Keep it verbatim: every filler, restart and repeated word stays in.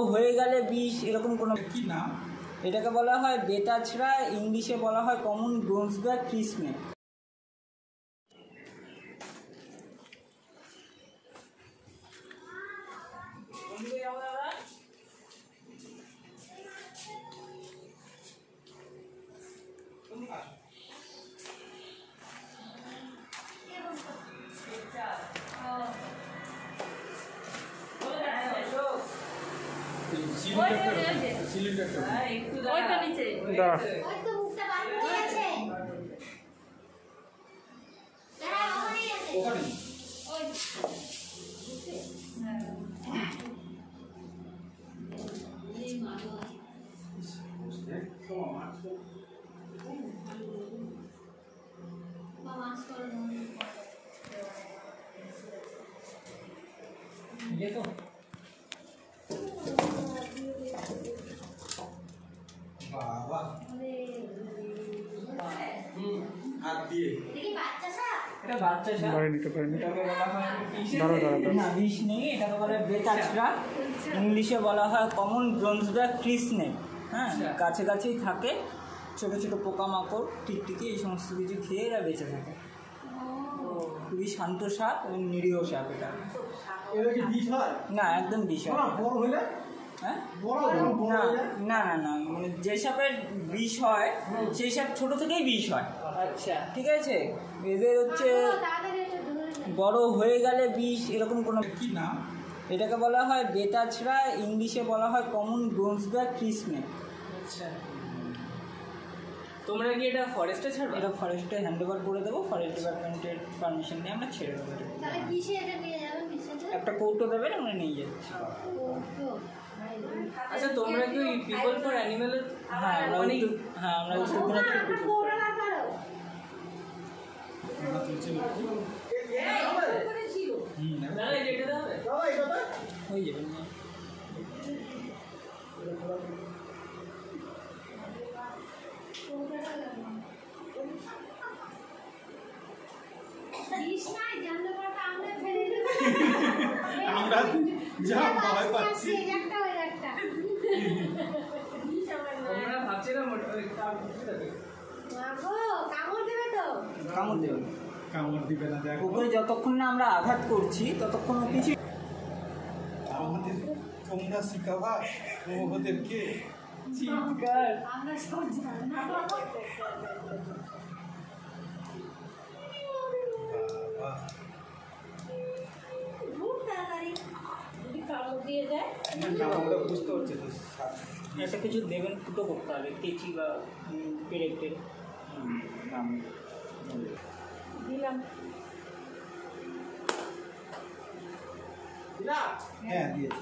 হয়ে গেলে বিষ এরকম কোনো কি নাম? এটাকে বলা হয় বেতাছড়া, ইংলিশে বলা হয় কমন ব্রোঞ্জব্যাক ট্রি স্নেক। দেখো বাবা হাত দিয়ে দেখি বাচ্চা সাপ, এটা বাচ্চা সাপ ধরে নিতে পারেন। এটাকে বলা হয় ধরো ধরো না বিষ নেই, এটাকে বলে বেতাছড়া, ইংলিশে বলা হয় কমন ব্রোঞ্জব্যাক ট্রি স্নেক। হ্যাঁ, গাছে গাছেই থাকে, ছোটো ছোটো পোকামাকড় টিকটিকি এই সমস্ত কিছু খেয়ে এরা বেঁচে থাকে। খুবই শান্ত সাপ এবং নিরীহ সাপ। এটা না একদম বিষ হয় না। হ্যাঁ না না না মানে যে সাপের বিষ হয় সেই সাপ ছোটো থেকেই বিষ হয়। আচ্ছা ঠিক আছে, এদের হচ্ছে বড় হয়ে গেলে বিষ এরকম কোনো কি নাম? এটাকে বলা হয় বেতাছড়া, ইংলিশে বলা হয় কমন ব্রোঞ্জব্যাক ট্রি স্নেক। আচ্ছা, তোমরা কি এটা ফরেস্টে ছাড়বে? এটা ফরেস্টে হ্যান্ড ওভার করে দেবো, ফরেস্ট ডিপার্টমেন্টের পারমিশন নিয়ে আমরা ছেড়ে দেবো। একটা কৌটো দেবেন, আমরা নিয়ে যাচ্ছি। আচ্ছা, তোমরা কি পিপল ফর অ্যানিমেলের? হ্যাঁ আমরা হ্যাঁ আমরা হয়ে যাবেন না। আমরা যা ভয় পাচ্ছি আমরা ভাবছিলাম কামড় দেবে তো, কামড় দেবে কামড় দিবে না। দেখো ওকে যতক্ষণ না আমরা আঘাত করছি ততক্ষণ কিছু আমাদের তোমরা শিখাবা ওদেরকে চিৎকার। আমরা সব জানি না। বুঝতে হচ্ছে তো একটা কিছু দেবেন, ফুটো করতে হবে, কেচি বা পেরেক টেরে দিলাম। হ্যাঁ দিয়েছি।